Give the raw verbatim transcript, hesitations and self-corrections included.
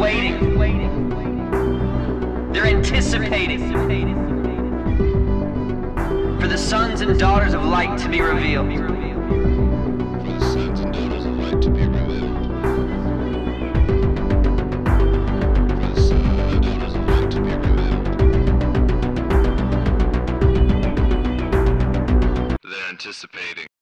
waiting. They're anticipating for the sons and daughters of light to be revealed. For the sons and daughters of light to be revealed. For the sons and daughters of light to be revealed. They're anticipating.